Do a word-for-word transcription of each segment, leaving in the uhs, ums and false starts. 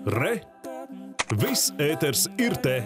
Re! Viss ēters ir te!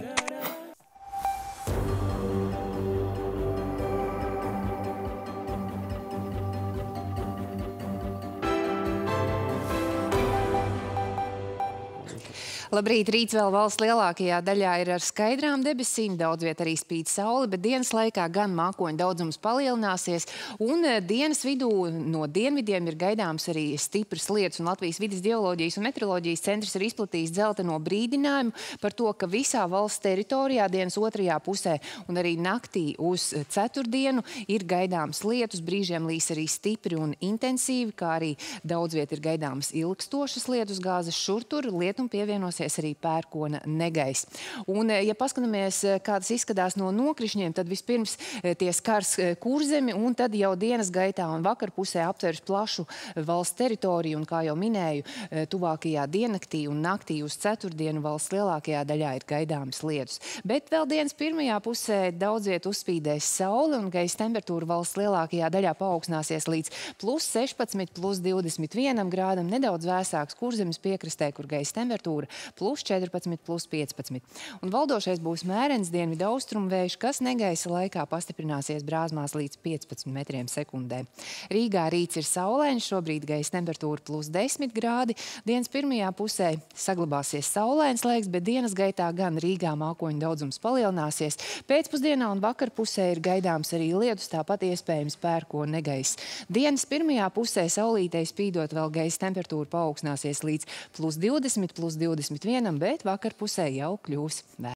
Labrīt, rīts vēl valsts lielākajā daļā ir ar skaidrām debesīm, daudz viet arī spīd saule, bet dienas laikā gan mākoņu daudzums palielināsies, un dienas vidū no dienvidiem ir gaidāms arī stipras lietus, un Latvijas vides geoloģijas un meteoroloģijas centrs ir izplatījis dzelteno brīdinājumu par to, ka visā valsts teritorijā dienas otrajā pusē un arī naktī uz ceturtdienu ir gaidāms lietus, brīžiem līs arī stipri un intensīvi, kā arī daudz viet ir gaidāmas ilgstošas lietus gāzes šur tur, lietum pievienos arī pērkona negaiss. Un, ja paskatāmies, kā tas izskatās no nokrišņiem, tad vispirms tie skars Kurzemi, un tad jau dienas gaitā un vakar pusē aptvers plašu valsts teritoriju, un, kā jau minēju, tuvākajā diennaktī un naktī uz ceturtdienu valsts lielākajā daļā ir gaidāmas lietus. Bet vēl dienas pirmajā pusē daudz viet uzspīdēs saule, un gaisa temperatūra valsts lielākajā daļā paaugstināsies līdz plus sešpadsmit, plus divdesmit vienam grādam, nedaudz vēsāks Kurzemes piekrastē, kur gaisa temperatūra plus četrpadsmit, plus piecpadsmit. Un valdošais būs mērens dienvidu austrumu vējš, kas negaisa laikā pastiprināsies brāzmās līdz piecpadsmit metriem sekundē. Rīgā rīts ir saulains, šobrīd gaisa temperatūra plus desmit grādi. Dienas pirmajā pusē saglabāsies saulains laiks, bet dienas gaitā gan Rīgā mākoņu daudzums palielināsies. Pēcpusdienā un vakar pusē ir gaidāms arī lietus, tāpat iespējams pērkona negaiss. Dienas pirmajā pusē saulītei spīdot vēl gaisa temperatūra paaugstināsies līdz plus divdesmit, plus divdesmit vienam, bet vakar pusē jau kļūs vēsāk.